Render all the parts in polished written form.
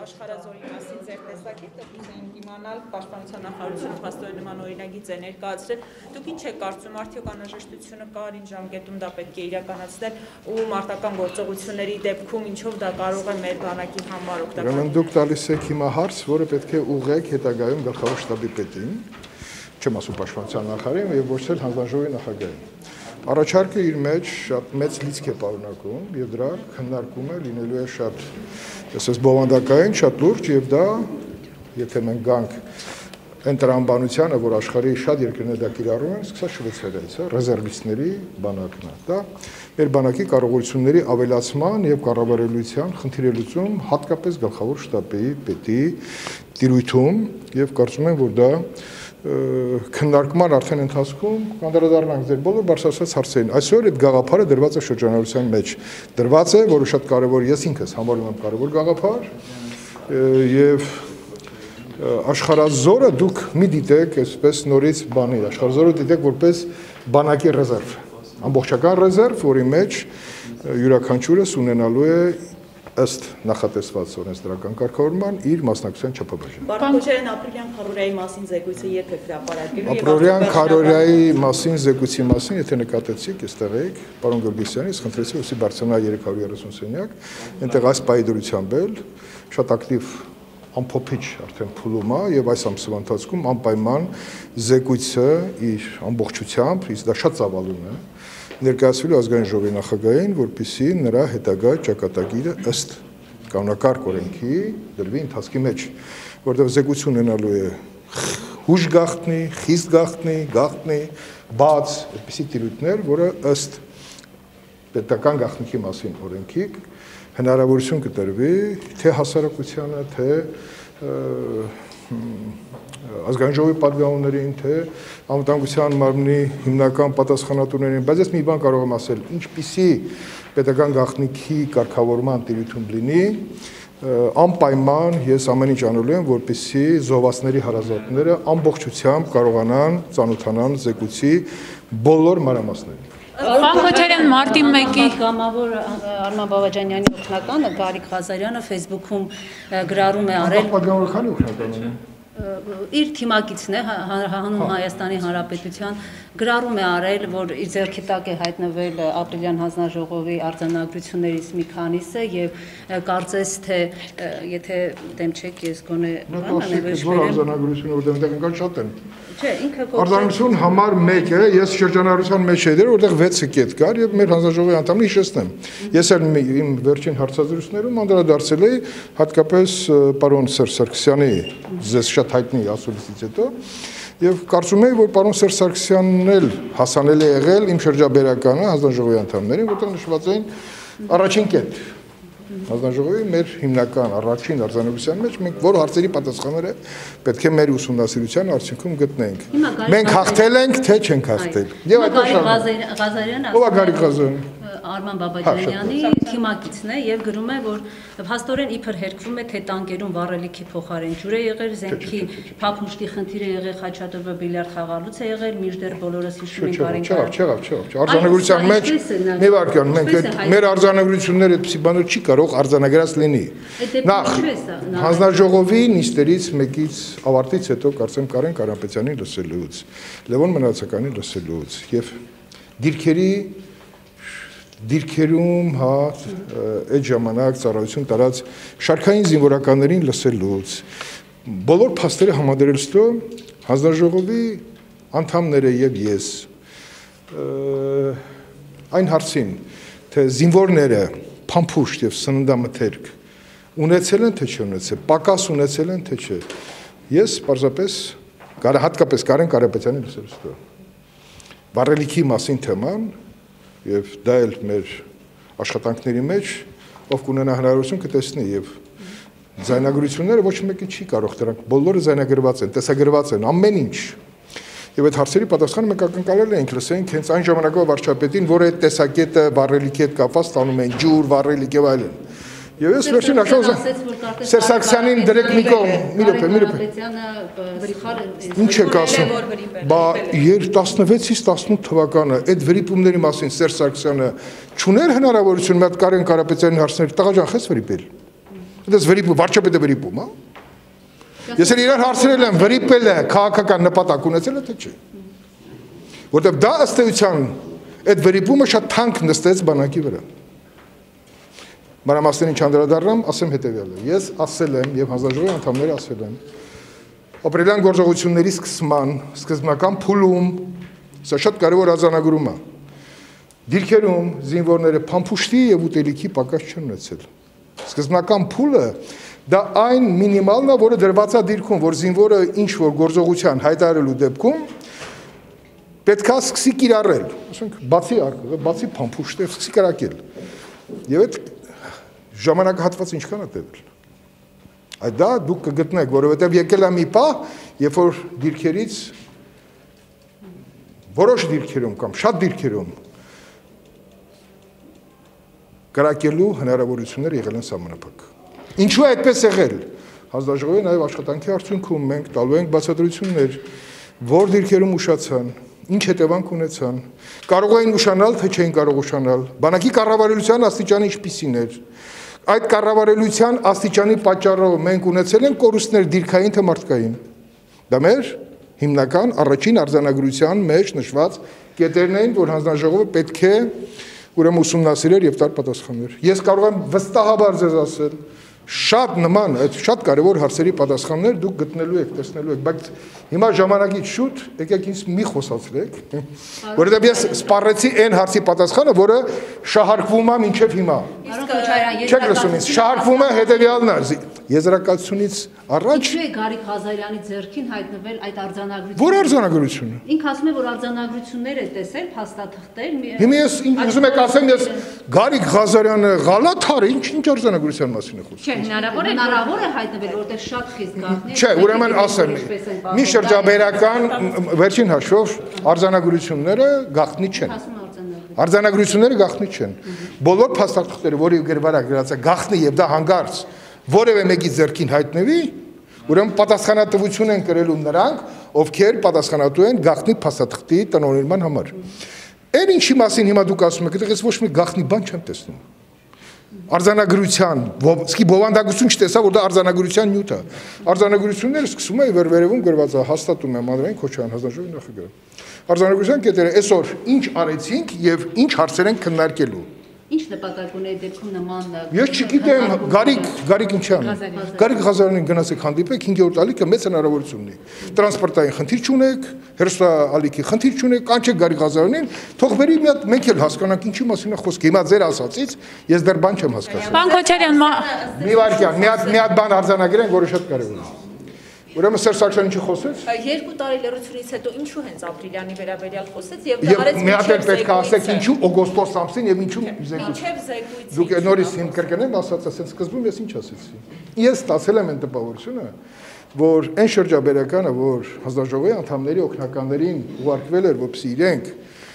աշխարհազորի մասին ձեր տեսակետը կուզեինք իմանալ, Պաշտպանության նախարարությունը փաստորեն նման օրինագիծ է ներկայացրել։ Դուք ինչ եք կարծում, արդյոք անհրաժեշտությունը կար, ինչ ժամկետում դա պետք է իրականացնել ու մարտական գործողությունների դեպքում ինչով դա կարող է մեր բանակի համար օգտակար։ Ուրեմն դուք տալիս եք հիմա հարց, որը պետք է ուղղեք հետագայում գլխավոր շտաբի պետին, չեմ ասում Պաշտպանության նախարարին եւ ոչ էլ հանձնաժողովի նախագահին։ Առաջարկը իր մեջ շատ մեծ լիցք է պարունակում եւ դրա քննարկումը լինելու է շատ, ասես բովանդակային, շատ լուրջ եւ դա, եթե մենք գանք այն տրամաբանությանը, որ աշխարհի շատ երկրներ դա կիրառում են, սկսած Շվեյցարիայից, ռեզերվիստների բանակն է։ Դա մեր բանակի կարողությունների ավելացման եւ կառավարելիության խնդիրի լուծում հատկապես գլխավոր շտաբի պետի տիրույթում եւ կարծում եմ, որ դա քննարկման արդեն ընթացքում կանդրադառնանք ձեր բոլոր բարձրացած հարցերին։ Այսօր այդ գաղափարը դրված է շրջանառության մեջ։ Դրված է, որը շատ կարևոր, ես ինքս համարում եմ կարևոր գաղափար եւ աշխարհազորը դուք մի դիտեք այսպես նորից բանի, աշխարհազորը դիտեք որպես բանակի ռեզերվ, ամբողջական ռեզերվ, որի մեջ յուրաքանչյուրս ունենալու է ըստ նախատեսված օրենսդրական կարգավորման իր մասնակցության չափաբաժին։ Պարոն Քոչարյան, ապրիլյան քարորիայի մասին զեկույցը երբ եք հրապարակել։ Ապրիլյան քարորիայի մասին զեկույցի մասին, եթե նկատեցիք, այստեղ եք, պարոն Գորգիսյանի, ես խնդրեցի, որ բարձրանա 330 սենյակ, այնտեղ այս պայդրությամբ էլ շատ ակտիվ ամփոփիչ արդեն փուլում է եւ այս ամսվա ընթացքում անպայման զեկույցը իր ամբողջությամբ, իսկ դա շատ ծավալուն է, ներկայացվելու ազգային ժողովի նախագահին, որպեսզի նրա հետագա ճակատագիրը ըստ կանոնակարգ օրենքի դրվի ընթացքի մեջ, որտեղ զեկույցը ունենալու է հուժ գաղտնի, խիստ գաղտնի, բաց, այդպիսի տիրույթներ, որը ըստ պետական գաղտնիքի մասին օրենքի հնարավորություն կտրվի թե հասարակությանը, թե ազգային ժողովի պատգամավորներին, թե անվտանգության մարմնի հիմնական պատասխանատուներին, բայց ես մի բան կարող եմ ասել, ինչպիսի պետական գաղտնիքի կարգավորման տիրույթում լինի, անպայման ես ամեն ինչ անելու եմ, որպեսզի զոհվածների հարազատները ամբողջությամբ կարողանան ծանոթանալ զեկույցի բոլոր մանրամասներին։ Պարոն Քոչարյան, մարտի 1-ի պատգամավոր Արման Բաբաջանյանի օգնականը Գարիկ Ղազարյանը Facebook-ում գրառում է արել Պատգամավորը քանի օգնական ունի։ իր թիմակիցն է հանուն Հայաստանի Հանրապետության գրառում է արել, որ իր ձեռքի տակ է հայտնվել ապրիլյան հանձնաժողովի արձանագրություններից մի քանիսը եւ կարծես թե եթե դեմ չեք ես գոնե արձանագրությունը որտեղ ընկան շատ են։ Չէ, ինքը արձանագրություն համար 1-ը ես շրջանառության մեջ եի դեր, որտեղ 6 կետ կար եւ մեր հանձնաժողովի անդամին հիշեցնեմ։ Ես էլ իմ վերջին հարցազրույցներում անդրադարձել էի հատկապես պարոն Սերժ Սարգսյանի ձեզ շատ հայտնի ասուլիսից հետո եւ կարծում եմ, որ պարոն Սերժ Սարգսյանն էլ հասանել է եղել իմ շրջաբերականը հանձնաժողովի անդամներին, որտեղ նշված էին առաջին կետ հանձնաժողովի մեր հիմնական առաջին արձանագրության մեջ մենք որ հարցերի պատասխանները պետք է մեր ուսումնասիրության արդյունքում գտնենք։ Մենք հաղթել ենք, թե չենք հաղթել։ Եվ Ղազարյանը ով է Գարիկ Ղազարյանը Արման Բաբաջանյանի թիմակիցն է եւ գրում է, որ փաստորեն իբր հերկվում է, թե տանկերում վառելիքի փոխարեն ջուր է եղել, զենքի փափուշտի խնդիր է եղել, Խաչատուրբը բիլիարդ խաղալուց է եղել, մինչդեռ բոլորս հիշում ենք Արին։ Չեղավ։ Արձանագրության մեջ մի վարքյան մենք մեր արձանագրությունները այդպիսի բաներ չի կարող արձանագրած լինի։ Նախ հանձնաժողովի նիստերից մեկից ավարտից հետո կարծեմ Կարեն Կարապետյանի լսելուց, Լևոն Մնացականի լսելուց եւ դիրքերում այդ ժամանակ ծառայություն տարած շարքային զինվորականներին լսելուց բոլոր փաստերը համադրելուց հետո հանձնաժողովի անդամները եւ ես այն հարցին թե զինվորները փամփուշտ եւ սննդամթերք ունեցել են թե չունեցել, պակաս ունեցել են թե չէ։ Ես պարզապես հատկապես Կարեն Կարապետյանի լսելուց հետո վառելիքի մասին թեման եւ դա էլ մեր աշխատանքների մեջ ով կունենա հնարավորություն կտեսնի եւ ձայնագրությունները ոչ մեկը չի կարող դրանք բոլորը ձայնագրված են, տեսագրված են ամեն ինչ եւ այդ հարցերի պատասխանը մենք ակնկալել ենք լսենք հենց այն ժամանակվա վարչապետին, որ այդ տեսակետը վառելիքի հետ կապված ստանում են ջուր, վառելիք եւ այլն։ Եվ ես վերջին աշոզը Սերժ Սարգսյանին դրեք մի կողմ, մի րոպե։ Ինչ եք ասում։ Բա 16-ից 18 թվականը այդ վրիպումների մասին Սերժ Սարգսյանը չուներ հնարավորություն մի հատ Կարեն Կարապետյանին հարցնել, տղա ջան, խես վրիպել։ Դες վարչապետը վրիպում, հա։ Ես էլ իրար հարցրել եմ, վրիպել է քաղաքական նպատակ ունեցել է թե չէ։ Որտեւ դա ըստ էության այդ վրիպումը շատ թանկ նստեց բանակի վրա։ Մանրամասներին չանդրադառնամ, ասեմ հետեւյալը։ Ես ասել եմ եւ հանձնաժողովի անդամները ասել են, ապրիլյան գործողությունների սկզբնական փուլում, սա շատ կարևոր արձանագրում է։ Դիրքերում զինվորները փամփուշտի եւ ուտելիքի պակաս չեն ունեցել։ Սկզբնական փուլը դա այն մինիմալն է, որը դրված է դիրքում, որ զինվորը ինչ որ գործողության հայտարարելու դեպքում պետքա սկսի կիրառել, ասենք բացի փամփուշտը սկսի կրակել։ Եվ այդ ժամանակահատվածը ինչքան է տևել։ Այդ դա դուք կգտնեք, որովհետև եկել է մի պահ, երբ որ դիրքերից որոշ դիրքերում կամ շատ դիրքերում կրակելու հնարավորությունները եղել են սահմանափակ։ Ինչու է այդպես եղել։ Հանձնաժողովի նաև աշխատանքի արդյունքում մենք տալու ենք բացատրություններ, որ դիրքերում ուշացան, ինչ հետևանք ունեցան, կարող էին ուշանալ, թե չէին կարող ուշանալ, բանակի կառավարության աստիճանը ինչպիսին էր։ Այդ կառավարության աստիճանի պատճառով մենք ունեցել ենք կորուստներ դիրքային թե մարդկային։ Դա մեր հիմնական առաջին արձանագրության մեջ նշված կետերն էին, որ հանձնաժողովը պետք է ուրեմն ուսումնասիրել եւ տալ պատասխաններ։ Ես կարող եմ վստահաբար ձեզ ասել, շատ նման, այդ շատ կարևոր հարցերի պատասխաններ դուք գտնելու եք, տեսնելու եք, բայց հիմա ժամանակից շուտ եկեք ինձ մի խոսացրեք, որովհետեւ ես սպառեցի այն հարցի պատասխանը, որը շահարկվում է մինչեւ հիմա։ Չեք լսում ինձ, շահարկվում է հետեւյալն է, եզրակացությունից առաջ Ինչու է Գարիկ Ղազարյանի ձեռքին հայտնվել այդ արձանագրությունը։ Որ արձանագրությունը։ Ինքը ասում է, որ արձանագրություններ է տեսել, փաստաթղթեր։ Հիմա ես ուզում եք ասեմ, ես Գարիկ Ղազարյանը Ղալաթար ինչ արձանագրության մասին է խոսում։ Չէ, հնարավոր է հայտնվել, որտեղ շատ խիստ գաղտնի է։ Չէ, ուրեմն ասեմ, մի շրջաբերական վերջին հաշվով արձանագրությունները գաղտնի չեն։ Արձանագրությունները գաղտնի չեն։ Բոլոր փաստաթղթերը, որի գրվարա գրած է գաղտնի եւ դա հանգարց որևէ մեկի ձեռքին հայտնվի, ուրեմն պատասխանատվություն են կրելու նրանք, ովքեր պատասխանատու են գաղտնի փաստաթղթի տնօրինման համար։ Այն ինչի մասին հիմա դուք ասում եք, այդտեղից ոչ մի գաղտնի բան չեմ տեսնում։ Արձանագրության, սկի բովանդակություն չտեսա, որ դա արձանագրության նյութ է։ Արձանագրությունները սկսում է վերևում գրված է, հաստատում է Մանրային Քոչարյան հանձնաժողովի նախագահը։ Արձանագրության կետերը այսօր ինչ արեցինք եւ ինչ հարցեր են քննարկելու։ Ինչ նպատակ ունի դեպքում նման Ես չգիտեմ, Գարիկ ինչան։ Գարիկ Ղազարյանին գնացեք հանդիպեք 5-րդ ալիքը մեծ հնարավորություն ունի։ Տրանսպորտային խնդիր չունեք, հերոստալիքի խնդիր չունեք, կանչեք Գարիկ Ղազարյանին, թող բերի մի հատ մենք էլ հասկանանք ինչի մասին է խոսքը։ Հիմա ձեր ասածից ես դեռ բան չեմ հասկացել։ Պարոն Քոչարյան, Մի վարքյան, մի հատ բան արձանագրենք, որը շատ կարևոր է։ Ուրեմն Սերժ Սարգսյանը ինչի խոսեց։ 2 տարի լռությունից հետո ինչու հենց ապրիլյանի վերաբերյալ խոսեց եւ դա արեց մի հատ էլ պետք է ասեք ինչու օգոստոս ամսին եւ ինչու զեկույց։ Դուք նորից իմ կրկնեմ ասած, ասենց սկզբում ես ինչ ասեցի։ Ես ստացել եմ այն տպավորությունը, որ այն շրջաբերականը, որ հանձնաժողովի անդամների օգնականներին ուղարկվել էր, որպեսզի իրենք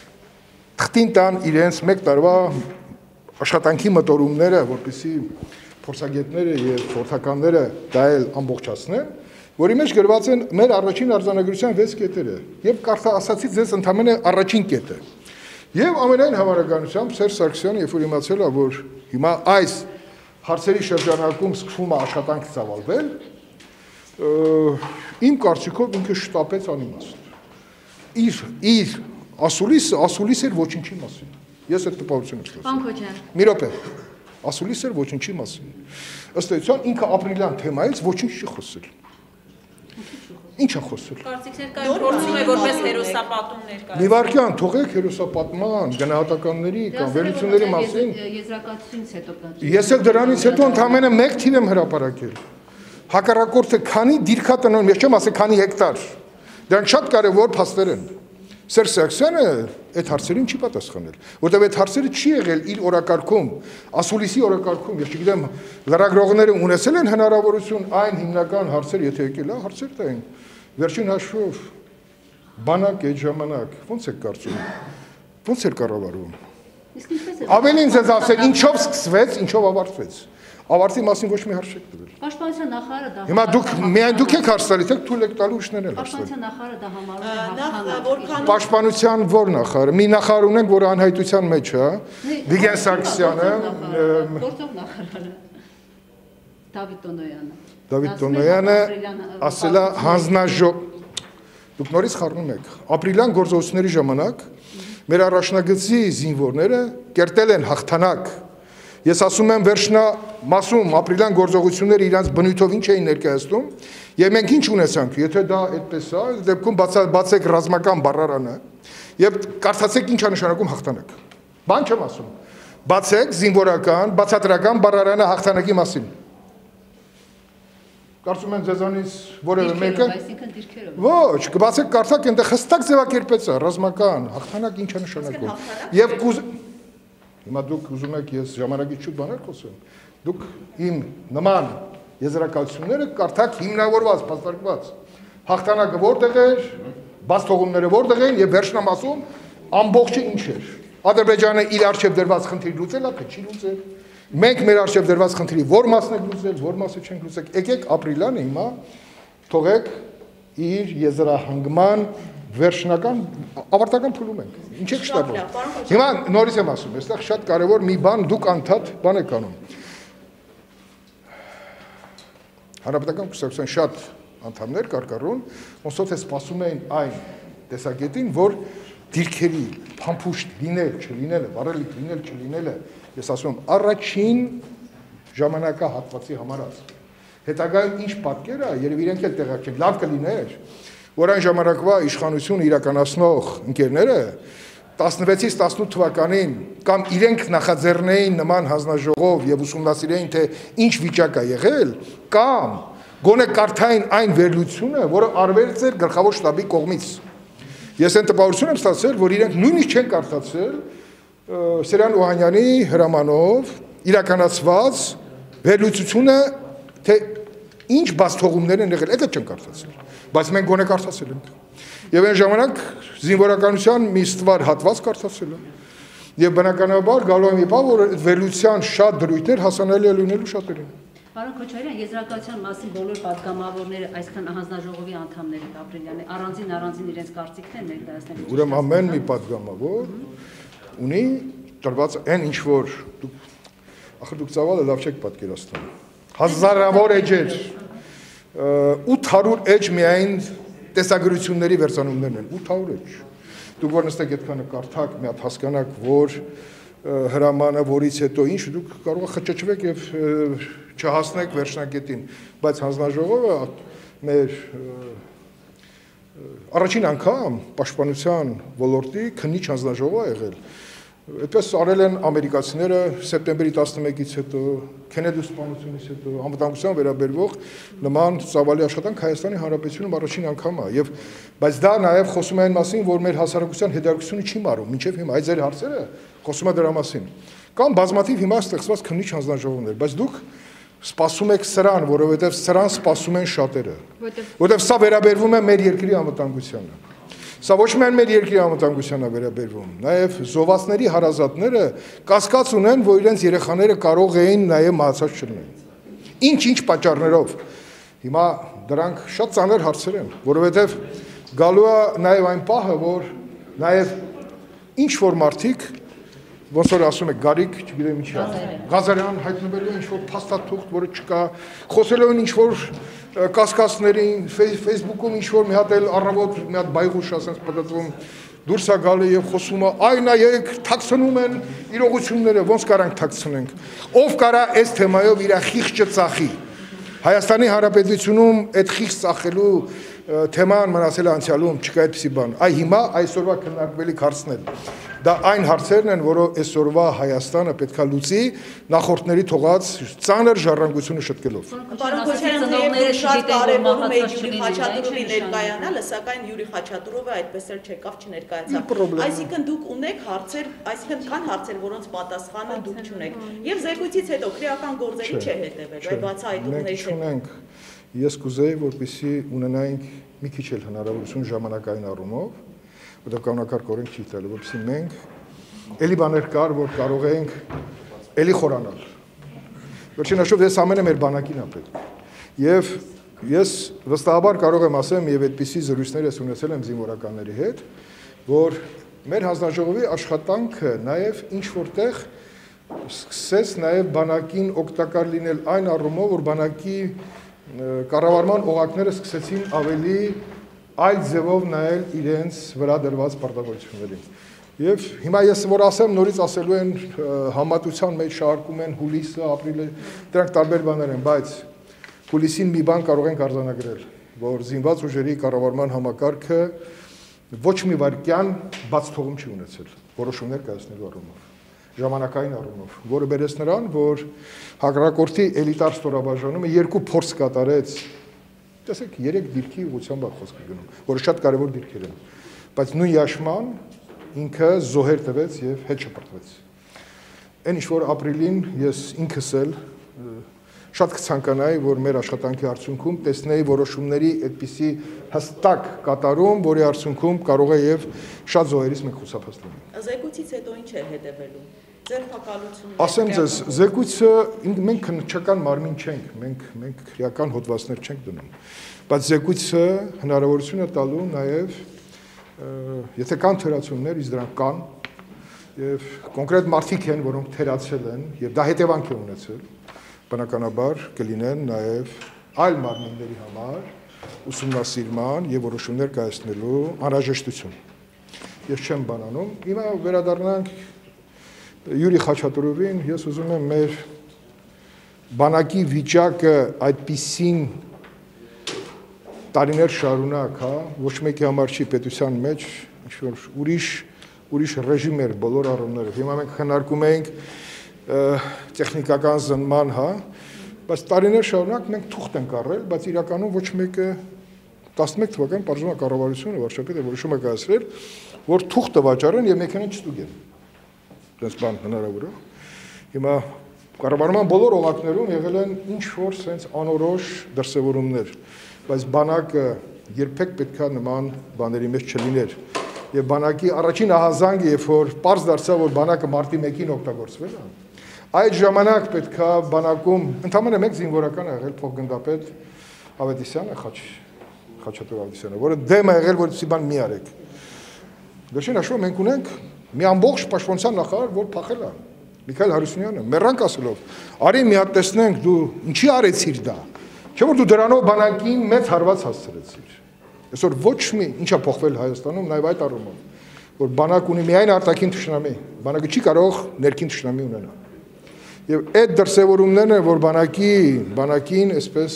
թղթին տան իրենց 1 տարվա աշխատանքի մտորումները, որպեսզի փորձագետները եւ խորհրդականները դա էլ ամբողջացնեն, որի մեջ գրված են մեր առաջին արձանագրության 6 կետերը եւ կարծա ասացի ձեզ ընդամենը առաջին կետը։ Եվ ամենայն հավանականությամբ Սերժ Սարգսյանը երբ որ իմացել է, որ հիմա այս հարցերի շրջանակում սկսվում է աշխատանք ծավալվել, իմ կարծիքով ինքը շտապեց անիմաստ։ Իր ասուլիս էր ոչինչի մասին։ Ես այդ տպավորությունը չլսում։ Պարոն Քոչարյան։ Մի րոպե։ Ասուլիս էր ոչինչի մասին։ Ըստ էության ինքը ապրիլյան թեմայից ոչինչ չի խոսել։ Ինչ է խոսել։ Կարծիքներ կային, փորձում է որպես հերոսապատում ներկայացնել։ Մի վարքյան թողեք հերոսապատման, գնահատականների կամ վերլուծությունների մասին։ Եզրակացությունից հետո Ես էլ դրանից հետո ընդամենը 1 թիվ եմ հրապարակել։ Հակառակորդը քանի դիրքատնօրեն, ես չեմ ասել քանի հեկտար։ Դրանք շատ կարևոր փաստեր են։ Սերժ Սարգսյանը այդ հարցերին չի պատասխանել, որտեղ այդ հարցերը չի եղել իր օրակարգում, ասուլիսի օրակարգում, ես չգիտեմ, լրագրողները ունեցել են հնարավորություն այն հիմնական հարցեր, եթե եկել է, հարցեր տային։ Վերջին հաշվով բանակ այդ ժամանակ ո՞նց է կարծում։ Ո՞նց էր կառավարվում։ Ավելին ձեզ ասել, ինչով սկսվեց, ինչով ավարտվեց։ Ավարտի մասին ոչ մի հարց չեք տվել։ Պաշտպանության նախարարը դա Հիմա դուք միայն դուք եք հարց տալիս, եք թույլ եք տալու իշներն էլ հարց տալ։ Պաշտպանության նախարարը դա համարում է Պաշտպանության ո՞ր նախարարը։ Մի նախարար ունենք, որը անհայտության մեջ է, Վիգեն Սարգսյանը, գործող նախարարը։ Դավիթ Տոնոյանը ասել է հանձնաժող Դուք նորից խառնում եք ապրիլյան գործողությունների ժամանակ մեր առաջնագծի զինվորները կերտել են հաղթանակ Ես ասում եմ վերջնամասում ապրիլյան գործողությունները իրանց բնույթով ինչ էին ներկայացնում եւ մենք ինչ ունեցանք եթե դա այդպես է դեպքում բացեք ռազմական բառարանը եւ կարդացեք ինչա նշանակում հաղթանակ Բան չեմ ասում Բացեք զինվորական բացատրական բառարանը հաղթանակի մասին Կարծում եմ ձեզանից որևէ մեկը Ոչ, կբացեք կարդաք այնտեղ հստակ ձևակերպեց է ռազմական հաղթանակ ինչա նշանակում եւ Հիմա դուք ուզում եք ես ժամանակից շուտ բաներ խոսեմ Դուք իմ նման եզրակացությունները կարդաք հիմնավորված, փաստարկված Հաղթանակը որտեղ էր, բաց թողումները որտեղ են եւ վերջնամասում ամբողջը ինչ էր Ադրբեջանը իր արժեվ դրված խնդիր լուծել է, թե չի լուծել Մենք մեր արժեվ դրված խնդրի որ մասն ենք լուծել, որ մասը չենք լուծել Եկեք ապրիլյանը հիմա թողեք իր եզրահանգման վերջնական ավարտական փուլում ենք Ինչ եք շտապում Հիմա նորից եմ ասում այստեղ շատ կարևոր մի բան դուք անդադ բան եք անում Հանրապետական կուսակցության շատ անդամներ կար կառուն ոնց թե սպասում էին այն տեսակետին որ դիրքերի փամփուշտ լինել չլինելը վարելիք լինել չլինելը ես ասում եմ առաջին ժամանակահատվածի համարած հետագայում ինչ պատկեր է երբ իրենք էլ տեղակ չեն լավ կլիներ որ այն ժամանակվա իշխանությունը իրականացնող ընկերները 16-ից 18 թվականին կամ իրենք նախաձեռնեին նման հանձնաժողով եւ ուսումնասիրեին թե ինչ վիճակ է եղել կամ գոնե կարդային այն վերլուծությունը որը արվեց էր գլխավոր շտաբի կողմից ես այն տպավորություն եմ ստացել որ իրենք նույնիսկ չեն կարդացել Սերյան Օհանյանի հրամանով իրականացված վերլուծությունը թե ինչ բաց թողումներ են եղել, դա չեն կարդացել, բայց մենք գոնե կարդացել ենք։ Եվ այն ժամանակ զինվորականության մի ստվար հատված կարդացել է։ Եվ բնականաբար գալու է մի բան, որ վերլուծության շատ դրույթներ հասանելի է լինելու շատերին։ Պարոն Քոչարյան, եզրակացության մասին բոլոր պատգամավորները, այսքան հանձնաժողովի անդամները ապրիլյանի առանձին իրենց կարծիքներ ներկայացնել։ Ուրեմն ամեն մի պատգամավոր ունի տրված այն ինչ որ դուք ծավալը լավ չեք պատկերացնում։ Հազարավոր էջեր 800 էջ միայն տեսագրությունների վերցանումներն են 800 էջ։ Դուք որ նստեք այդքանը կարդաք, մի հատ հասկանաք, որ հրամանը որից հետո ինչ դուք կարող եք խճճվեք եւ չհասնեք վերջնակետին, բայց հանձնաժողովը մեր առաջին անգամ պաշտպանության ոլորտի քննիչ հանձնաժողով է եղել։ Այդպես արել են ամերիկացիները սեպտեմբերի 11-ից հետո, Քենեդի սպանությունից հետո, անվտանգության վերաբերող նման ծավալի աշխատանք Հայաստանի Հանրապետությունում առաջին անգամ է, եւ բայց դա նաեւ խոսում է այն մասին, որ մեր հասարակության հետաքրքրությունը չի մարում, մինչեւ հիմա այդ ձեր հարցերը խոսում է դրա մասին։ Կամ բազմաթիվ հիմա ստեղծված քննիչ հանձնաժողովներ, բայց դուք սպասում եք սրան, որովհետեւ սրան սպասում են շատերը, որովհետեւ սա վերաբերվում է մեր երկրի անվտանգությանը։ Սա ոչ միայն մեր երկրի անվտանգությանը վերաբերվում, նաև զոհվածների հարազատները կասկած ունեն, որ իրենց երեխաները կարող էին նաև մահացած չլինեն։ Ինչ պատճառներով։ Հիմա դրանք շատ ծանր հարցեր են, որովհետև գալու է նաև այն պահը, որ նաև ինչ որ մարդիկ, ոնց որ ասում եք գարիկ, չգիտեմ ինչի, Ղազարյան հայտնվելու ինչ որ փաստաթուղթ, որը չկա, խոսելով ինչ որ կասկածներին, Facebook-ում ինչ որ մի հատ էլ առավոտ մի հատ բայղուշ ասենց պատտվում դուրս է գալի եւ խոսում է այ նայեք թաքցնում են իրողությունները ոնց կարանք թաքցնենք ով կարա այս թեմայով իր խիղճը ծախի Հայաստանի Հանրապետությունում այդ խիղճ ծախելու թեման մնացել է անցյալում չկա այդպիսի բան այ հիմա այսօրվա քննարկվելիք հարցն է Դա այն հարցերն են, որով այսօրվա Հայաստանը պետքա լուծի նախորդների թողած ծանր ժառանգությունը շտկելով։ Պարոն Քոչարյան, շատ կարևորում է Յուրի Խաչատուրովի ներկայանալը, սակայն Յուրի Խաչատուրովը այդպես էլ չեկավ, չներկայացավ։ Այսինքն դուք ունեք հարցեր, այսինքն կան հարցեր, որոնց պատասխանը դուք չունեք։ Եվ զեկույցից հետո քրեական գործերի չէ հետևել, այ բացահայտումների չունենք։ Ես կուզեի, որպեսզի ունենայինք մի քիչ էլ հնարավորություն ժամանակային առումով Որտեղ կանոնակարգ օրենք չի տալու, որպեսզի մենք էլի բաներ կար, որ կարող ենք էլի խորանալ։ Վերջին հաշվով ես ամենը մեր բանակին ապրել։ Եվ ես վստահաբար կարող եմ ասեմ եւ այդպիսի զրույցներ ես ունեցել եմ զինվորականների հետ, որ մեր հանձնաժողովի աշխատանքը նաեւ ինչ որտեղ սկսեց նաև բանակին օգտակար լինել այն առումով, որ բանակի կառավարման օղակները սկսեցին ավելի այլ ձևով նայել իրենց վրա դրված պարտավորություններին։ Եվ հիմա ես որ ասեմ, նորից ասելու են համատության մեջ շարքում են հուլիսը, ապրիլը, դրանք տարբեր բաներ են, բայց հուլիսին մի բան կարող ենք արձանագրել, որ զինված ուժերի կառավարման համակարգը ոչ մի վայրկյան բաց թողում չի ունեցել որոշումներ կայացնելու առումով, ժամանակային առումով, որը բերեց նրան, որ հակառակորդի էլիտար ստորաբաժանումը երկու փորձ կատարեց, տեսեք 3 դիրքի ուղղությամբ է խոսքը գնում, որը շատ կարևոր դիրքեր են, բայց նույն яշման ինքը զոհեր տվեց եւ հետ շպրտվեց։ Այն ինչ որ ապրիլին ես ինքս էլ շատ կցանկանայի, որ մեր աշխատանքի արդյունքում տեսնեի որոշումների այդպիսի հստակ կատարում, որի արդյունքում կարող է եւ շատ զոհերից մենք խուսափած լինենք։ Զեկույցից հետո ինչ է հետևելու։ Ձերբակալություններ։ Ասեմ ձեզ, զեկույցը մենք քննչական մարմին չենք, մենք քրեական հոդվածներ չենք դնում, բայց զեկույցը հնարավորություն է տալու նաեւ եթե կան թերացումներ, իսկ դրանք կան, եւ կոնկրետ մարդիկ են, որոնք թերացել են, եւ դա հետևանք է ունեցել, բնականաբար կլինեն նաեւ այլ մարմինների համար ուսումնասիրման եւ որոշումներ կայացնելու անհրաժեշտություն։ Ես չեմ բանանում, հիմա վերադառնանք Յուրի Խաչատուրովին, ես ուզում եմ մեր բանակի վիճակը այդպիսին տարիներ շարունակ, հա, ոչ մեկի համար չի պետության մեջ, ինչ-որ ուրիշ ռեժիմ էր բոլոր առումներով։ Հիմա մենք քննարկում ենք տեխնիկական զննման, հա, բայց տարիներ շարունակ մենք թուղթ ենք առել, բայց իրականում ոչ մեկը 11 թվականին պարզվում է կառավարությունը վարչապետը որոշում է կայացրել, որ թուղթը վաճառեն եւ մեքենա չստուգեն։ Դες բան հնարավոր է։ Հիմա կառավարման բոլոր օղակներում եղել են ինչ որ sense անորոշ դրսևորումներ, բայց բանակը երբեք պետքա նման բաների մեջ չլիներ։ Եվ բանակի առաջին ահազանգը, երբ որ պարզ դարձավ, որ բանակը մարտի 1-ին օգտագործվել է, այդ ժամանակ պետքա բանակում ընդամենը մեկ զինվորական է եղել փոխգնդապետ Ավետիսյանը, Խաչատուր Ավետիսյանը, որը դեմ է եղել, որ դի բան մի արեք։ Վերջին հաշվով մենք ունենք մի ամբողջ պաշտպանության նախարար, որ փախել է, Միքայել Հարությունյանը, մեռանք ասելով, արի մի հատ տեսնենք դու ինչի արեցիր դա, չէ՞ որ դու դրանով բանակին մեծ հարված հասցրեցիր։ Այսօր ոչ մի ինչ է փոխվել Հայաստանում, նաև այդ առումով, որ բանակ ունի միայն արտաքին թշնամի, բանակը չի կարող ներքին թշնամի ունենալ։ Եվ այդ դրսևորումներն են, որ բանակին այսպես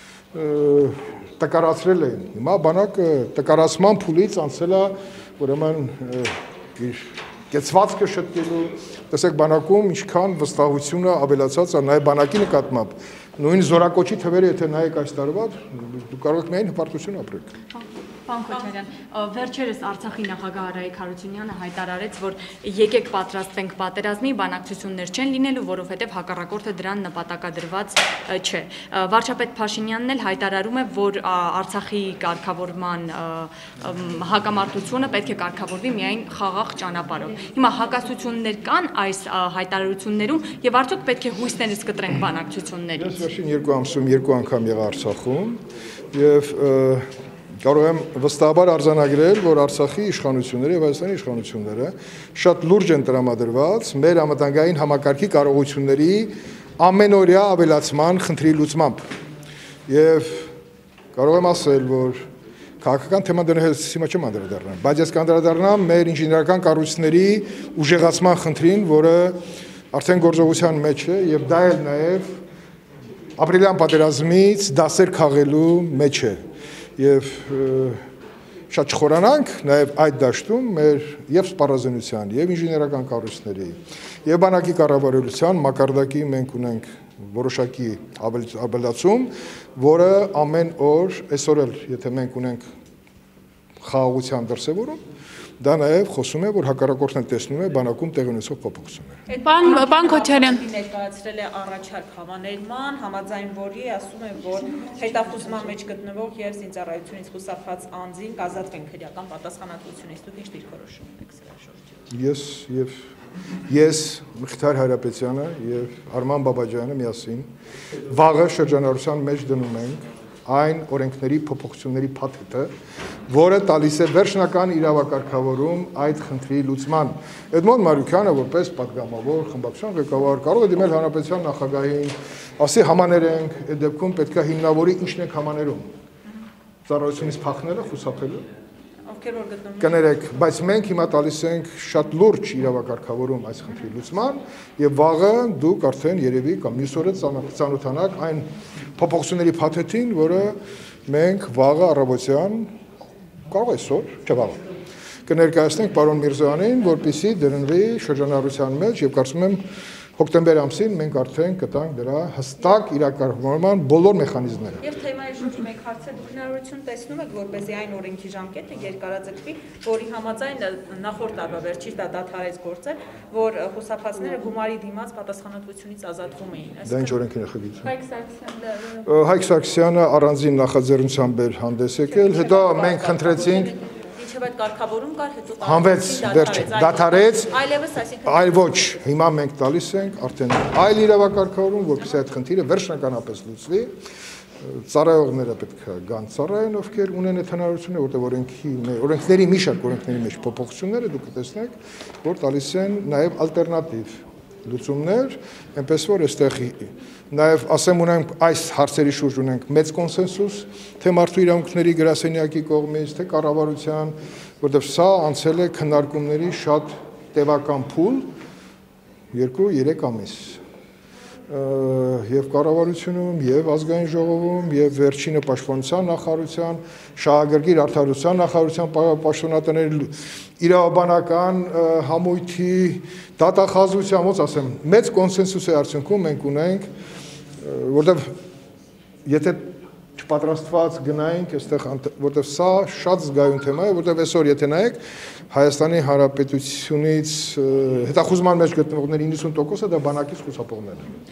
տկարացրել էին։ Հիմա բանակը տկարացման փուլից անցել է, ուրեմն իր կեցվածքը շտկելու, տեսեք բանակում ինչքան վստահությունը ավելացած է նաև բանակի նկատմամբ։ Նույն զորակոչի թվերը եթե նայեք այս տարվա, դու կարող եք միայն հպարտություն ապրել։ Պարոն Քոչարյան, վերջերս Արցախի նախագահ Արայիկ Հարությունյանը հայտարարեց, որ եկեք պատրաստվենք պատերազմի, բանակցություններ չեն լինելու, որովհետև հակառակորդը դրան նպատակադրված չէ։ Վարչապետ Փաշինյանն էլ հայտարարում է, որ Արցախի կարգավորման հակամարտությունը պետք է կարգավորվի միայն խաղաղ ճանապարհով։ Հիմա հակասություններ կան այս հայտարարություններում եւ արդյոք պետք է հույսներս կտրենք բանակցություններից։ Ես վերջին 2 ամսում 2 անգամ եղա Արցախում եւ կարող եմ վստահաբար արձանագրել, որ Արցախի իշխանությունները եւ Հայաստանի իշխանությունները շատ լուրջ են տրամադրված մեր համատանգային համակարգի կարողությունների ամենօրյա ավելացման խնդրի լուծմամբ։ Եվ կարող եմ ասել, որ քաղաքական թեման դրանից հիմա չեմ անդրադառնալ, բայց ես կանդրադառնամ մեր ինժեներական կառույցների ուժեղացման խնդրին, որը արդեն գործողության մեջ է եւ դա էլ նաեւ ապրիլյան պատերազմից դասեր քաղելու մեջ է։ Եվ շատ չխորանանք նաև այդ դաշտում մեր եւ սպառազինության, եւ ինժեներական կառույցների, եւ բանակի կառավարության մակարդակի մենք ունենք որոշակի ավելացում, որը ամեն օր, այսօր էլ եթե մենք ունենք խաղաղության դրսևորում, դա նաև խոսում է, որ հակառակորդն տեսնում է բանակում տեղի ունեցող փոփոխությունները։ Պարոն Քոչարյան, ներկայացրել է առաջարկ համաներման, համաձայն որի ասում է, որ հետախուզման մեջ գտնվող եւ զինծառայությունից խուսափած անձին կազատվեն քրեական պատասխանատվությունից։ Դուք ինչ դիրքորոշում ունեք սրա շուրջ։ Ես Մխիթար Հայրապետյանը եւ Արման Բաբաջյանը միասին վաղը շրջանառության մեջ դնում ենք այն օրենքների փոփոխությունների փաթեթը, որը տալիս է վերջնական իրավակարգավորում այդ խնդրի լուծման։ Էդմոնդ Մարուկյանը որպես պատգամավոր խմբակցության ղեկավար կարող է դիմել հանրապետության նախագահին, ասի համաներենք, այդ դեպքում պետք է հիմնավորի ինչն եք համաներում։ Ծառայությունից փախնելը, խուսափելը։ Ովքեր որ գտնվում են։ Կներեք, բայց մենք հիմա տալիս ենք շատ լուրջ իրավակարգավորում այս խնդրի լուծման եւ վաղը դուք արդեն երևի կամ մյուս օրը ծանոթանաք այն փոփոխությունների փաթեթին, որը մենք վաղը առավոտյան կարող այսօր, չէ վաղը կներկայացնենք պարոն Միրզոյանին, որպեսզի դրնվի շրջանառության մեջ եւ կարծում եմ հոկտեմբեր ամսին մենք արդեն կտանք դրա հստակ իրականավորման բոլոր մեխանիզմները։ Եվ թեմայի շուրջ մեկ հարց է, դուք հնարավորություն տեսնում եք, որպեսզի այն օրենքի ժամկետը երկարաձգվի, որի համաձայն նախորդ տարվա վերջից դա դադարեց գործել, որ խուսափածները գումարի դիմաց պատասխանատվությունից ազատվում էին։ Դա ինչ օրենքի նախագիծ է։ Հայկ Սարգսյանը Հայկ Սարգսյանը առանձին նախաձեռնությամբ էր հանդես եկել, հետո մենք խնդրեցինք Ինչև այդ կարգավորում կար, հետո հանվեց, վերջ դադարեց, այլևս, այսինքն այլ ոչ, հիմա մենք տալիս ենք արդեն այլ իրավակարգավորում, որպեսզի այդ խնդիրը վերջնականապես լուծվի, ծառայողները պետք է գան ծառայեն, ովքեր ունեն այդ հնարավորությունը, որտեղ օրենքների մի շարք օրենքների մեջ փոփոխությունները դուք կտեսնեք, որ տալիս են նաև ալտերնատիվ լուծումներ, այնպես որ այստեղ նաև ասեմ ունենք այս հարցերի շուրջ ունենք մեծ կոնսենսուս, թե մարդու իրավունքների գրասենյակի կողմից, թե կառավարության, որտեղ սա անցել է քննարկումների շատ տևական փուլ 2-3 ամիս եւ կառավարությունում եւ ազգային ժողովում եւ վերջինը պաշտպանության նախարարության, շահագրգիռ արդարության նախարարության պաշտոնատների իրավաբանական համույթի դատախազության, ոնց ասեմ, մեծ կոնսենսուսի արդյունքում մենք ունենք, որտեղ եթե չպատրաստված գնայինք այստեղ, որտեղ սա շատ զգայուն թեմա է, որտեղ այսօր եթե նայեք Հայաստանի Հանրապետությունից հետախուզման մեջ գտնվողների 90%-ը դա բանակից խուսափողներ են։